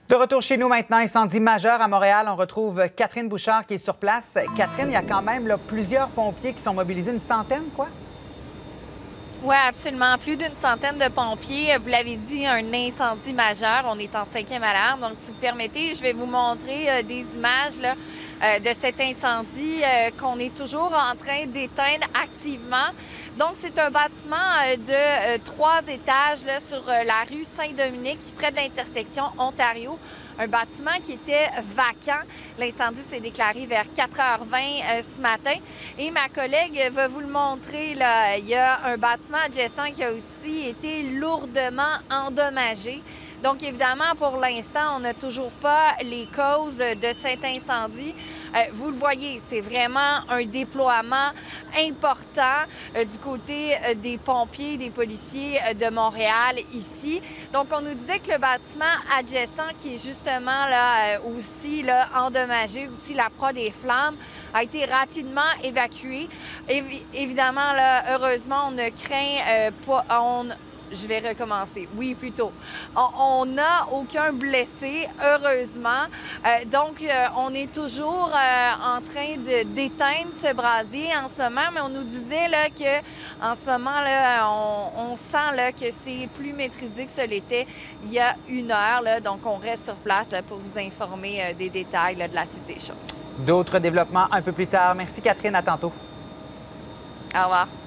De retour chez nous maintenant, incendie majeur à Montréal. On retrouve Catherine Bouchard qui est sur place. Catherine, il y a quand même plusieurs pompiers qui sont mobilisés, une centaine, quoi? Oui, absolument. Plus d'une centaine de pompiers. Vous l'avez dit, un incendie majeur. On est en 5e alarme. Donc, si vous permettez, je vais vous montrer des images là, de cet incendie qu'on est toujours en train d'éteindre activement. Donc, c'est un bâtiment de 3 étages là, sur la rue Saint-Dominique, près de l'intersection Ontario. Un bâtiment qui était vacant. L'incendie s'est déclaré vers 4h20 ce matin. Et ma collègue va vous le montrer. Là. Il y a un bâtiment adjacent qui a aussi été lourdement endommagé. Donc, évidemment, pour l'instant, on n'a toujours pas les causes de cet incendie. Vous le voyez, c'est vraiment un déploiement important du côté des pompiers, des policiers de Montréal ici. Donc, on nous disait que le bâtiment adjacent, qui est justement là aussi là, endommagé, aussi la proie des flammes, a été rapidement évacué. Évidemment, là, heureusement, on ne craint pas... Je vais recommencer. Oui, plutôt. On n'a aucun blessé, heureusement. Donc, on est toujours en train d'éteindre ce brasier en ce moment, mais on nous disait là, que en ce moment, là, on sent là, que c'est plus maîtrisé que ce l'était il y a 1 heure. Là, donc, on reste sur place là, pour vous informer des détails là, de la suite des choses. D'autres développements un peu plus tard. Merci, Catherine. À tantôt. Au revoir.